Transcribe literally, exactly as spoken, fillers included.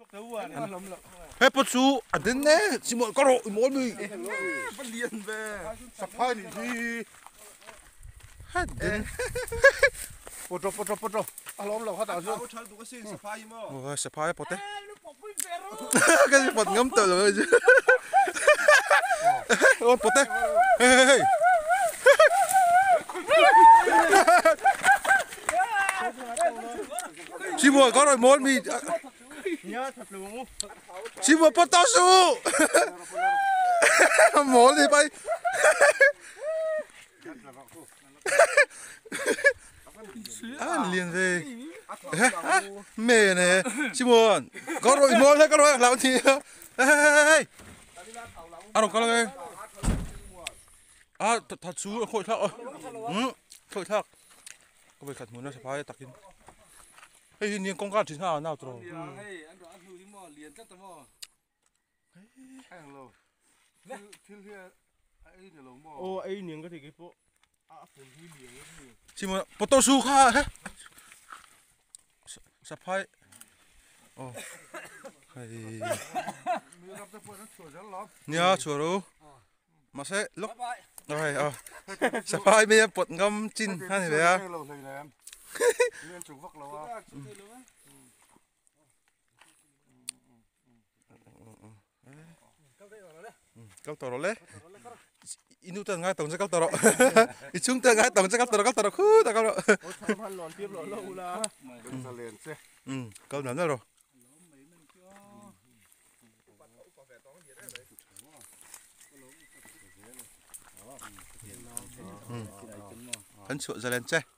hết bớt su à đến nè chỉ một có độ mỗi mình bắt liền về sập hai thì hết đến bớt rồi bớt rồi bớt rồi alo là phát tạo chưa ôi sập hai bớt đấy cái gì bớt ngấm tự rồi chứ ôi bớt đấy hey chỉ một có rồi mỗi mình chỉ một bớt tao su mỗi đi bay à liền về mẹ này chỉ một có rồi mỗi đấy có rồi làm gì hey à đâu có rồi à thật su khôi thắc ừ khôi thắc có phải khát muốn nó sẽ phải tắc in hey hình như con cá chính nào nào rồi ô ấy niềng cái thì cái phố chỉ một bớt tao su ha hết sắp phải ồ hay nhớ chùa đâu mà sẽ lúc rồi ờ sắp phải bây giờ bớt ngâm chín hay thế à câu tàu rồi đấy inu tờ ngay tổng sẽ câu tàu rồi ít chúng tờ ngay tổng sẽ câu tàu câu tàu khu tàu câu rồi ừ câu nào nữa rồi ừ hắn sụi ra lên chơi